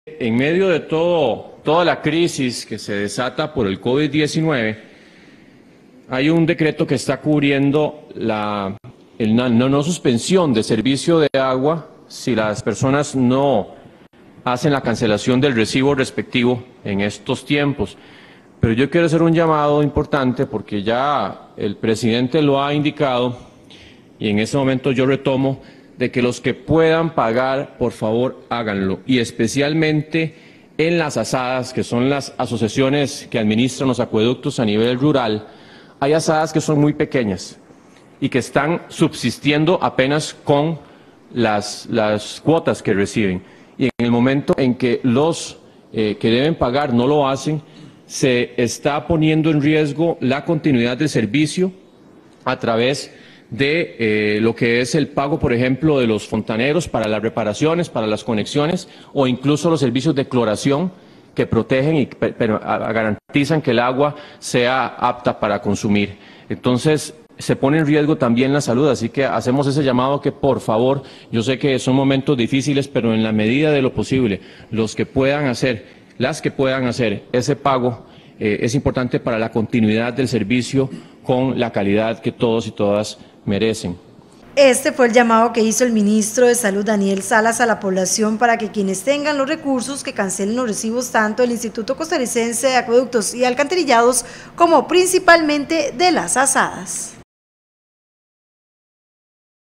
En medio de toda la crisis que se desata por el COVID-19, hay un decreto que está cubriendo la no suspensión de servicio de agua si las personas no hacen la cancelación del recibo respectivo en estos tiempos. Pero yo quiero hacer un llamado importante porque ya el presidente lo ha indicado y en este momento yo retomo de que los que puedan pagar, por favor, háganlo. Y especialmente en las asadas, que son las asociaciones que administran los acueductos a nivel rural, hay asadas que son muy pequeñas y que están subsistiendo apenas con las cuotas que reciben. Y en el momento en que los que deben pagar no lo hacen, se está poniendo en riesgo la continuidad del servicio a través de lo que es el pago, por ejemplo, de los fontaneros para las reparaciones, para las conexiones o incluso los servicios de cloración que protegen y garantizan que el agua sea apta para consumir. Entonces, se pone en riesgo también la salud, así que hacemos ese llamado que, por favor, yo sé que son momentos difíciles, pero en la medida de lo posible, las que puedan hacer ese pago, es importante para la continuidad del servicio con la calidad que todos y todas merecen. Este fue el llamado que hizo el ministro de Salud, Daniel Salas, a la población para que quienes tengan los recursos que cancelen los recibos tanto del Instituto Costarricense de Acueductos y Alcantarillados como principalmente de las asadas.